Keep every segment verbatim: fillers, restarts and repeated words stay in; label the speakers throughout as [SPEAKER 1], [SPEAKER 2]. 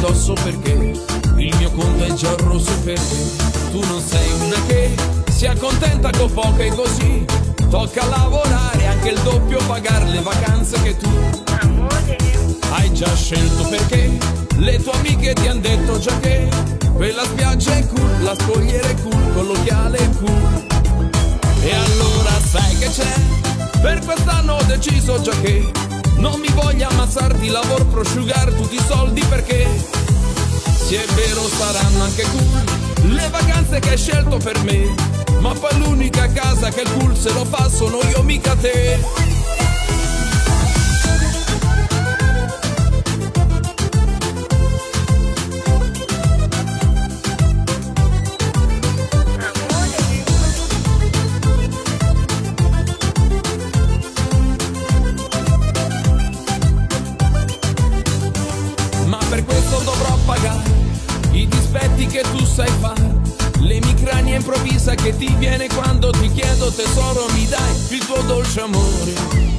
[SPEAKER 1] addosso perché il mio conto è già rosso per te. Tu non sei una che si accontenta con poco e così tocca lavorare anche il doppio, pagare le vacanze che tu
[SPEAKER 2] Amore,
[SPEAKER 1] hai già scelto perché le tue amiche ti han detto già che quella spiaggia è cool, la scogliera è cool, con l'occhiale è cool. E allora sai che c'è? Per quest'anno ho deciso già che non mi voglio ammazzare di lavoro, prosciugare tutti i soldi perché se è vero saranno anche cool le vacanze che hai scelto per me, ma poi l'unica casa che il cool se lo fa sono io, mica te. Per questo dovrò pagare i dispetti che tu sai fare, l'emicrania improvvisa che ti viene quando ti chiedo tesoro mi dai il tuo dolce amore.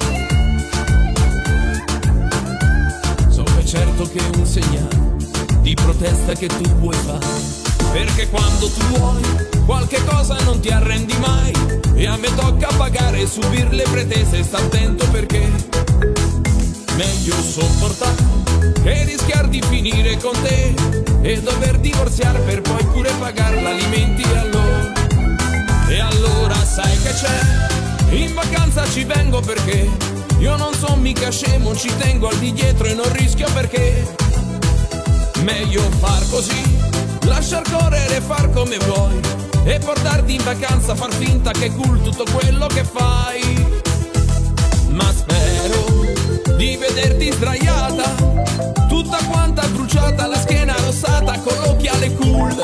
[SPEAKER 1] So per certo che è un segnale di protesta che tu vuoi fare, perché quando tu vuoi qualche cosa non ti arrendi mai e a me tocca pagare e subire le pretese. Sta attento perché meglio sopportare che rischiar di finire con te e dover divorziare per poi pure pagare l'alimenti allora. E allora sai che c'è? In vacanza ci vengo perché io non sono mica scemo, ci tengo al di dietro e non rischio perché meglio far così, lasciar correre e far come vuoi e portarti in vacanza, far finta che è cool tutto quello che fai. Ma spero di vederti sdraiata, tutta quanta bruciata, la schiena rossata con l'occhiale cool,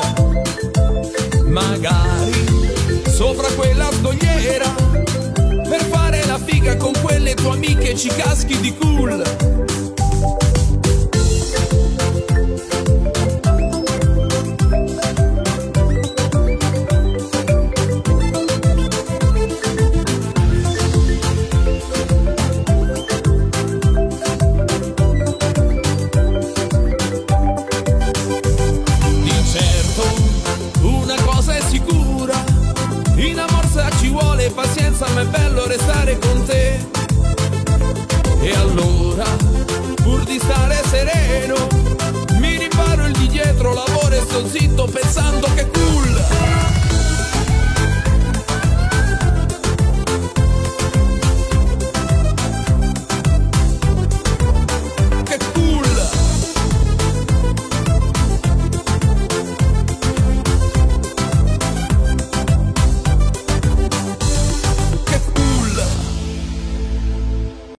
[SPEAKER 1] magari sopra quella scogliera per fare la figa con quelle tue amiche, ci caschi di cool. Pazienza, ma è bello restare con te. E allora, pur di stare sereno, mi riparo il di dietro, lavoro e sto zitto pensando che